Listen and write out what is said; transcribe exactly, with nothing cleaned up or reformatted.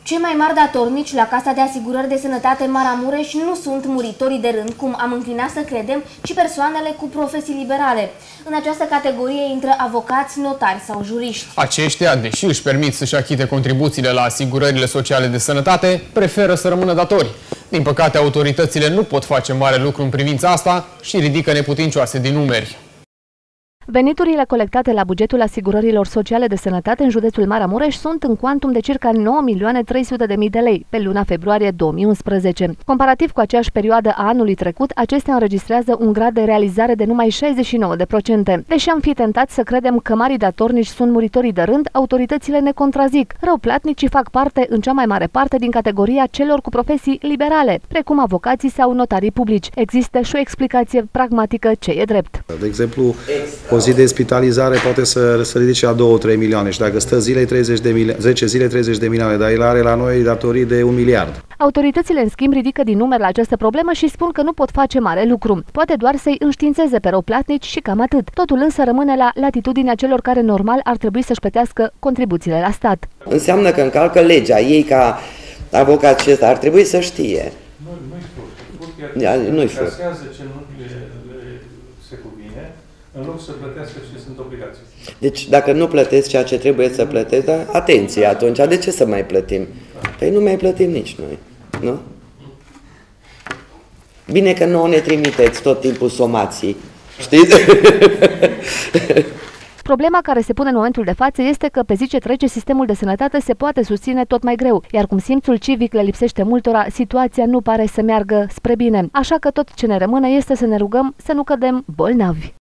Cei mai mari datornici la Casa de Asigurări de Sănătate Maramureș nu sunt muritorii de rând, cum am înclinat să credem, ci persoanele cu profesii liberale. În această categorie intră avocați, notari sau juriști. Aceștia, deși își permit să-și achite contribuțiile la asigurările sociale de sănătate, preferă să rămână datori. Din păcate, autoritățile nu pot face mare lucru în privința asta și ridică neputincioase din numeri. Veniturile colectate la bugetul asigurărilor sociale de sănătate în județul Maramureș sunt în cuantum de circa nouă milioane trei sute de mii de lei pe luna februarie două mii unsprezece. Comparativ cu aceeași perioadă a anului trecut, acestea înregistrează un grad de realizare de numai șaizeci și nouă la sută. Deși am fi tentat să credem că marii datornici sunt muritorii de rând, autoritățile ne contrazic. Răuplatnicii fac parte, în cea mai mare parte, din categoria celor cu profesii liberale, precum avocații sau notarii publici. Există și o explicație pragmatică ce e drept. De exemplu, o zi de spitalizare poate să, să ridice la două trei milioane și dacă stă zile treizeci de milioane, zece zile treizeci de milioane, dar el are la noi datorii de un miliard. Autoritățile, în schimb, ridică din numeri la această problemă și spun că nu pot face mare lucru. Poate doar să-i înștiințeze pe răuplatnici și cam atât. Totul însă rămâne la latitudinea celor care normal ar trebui să-și plătească contribuțiile la stat. Înseamnă că încalcă legea. Ei, ca avocați acesta, ar trebui să știe. Nu-i furt. Nu-i furt. Casează ce nu se cuvine, în loc să plătească ce sunt obligații. Deci, dacă nu plătesc ceea ce trebuie să plătesc, dar atenție atunci, de ce să mai plătim? Păi nu mai plătim nici noi, nu? Bine că nouă ne trimiteți tot timpul somații, știți? Problema care se pune în momentul de față este că pe zi ce trece sistemul de sănătate se poate susține tot mai greu, iar cum simțul civic le lipsește multora, situația nu pare să meargă spre bine. Așa că tot ce ne rămâne este să ne rugăm să nu cădem bolnavi.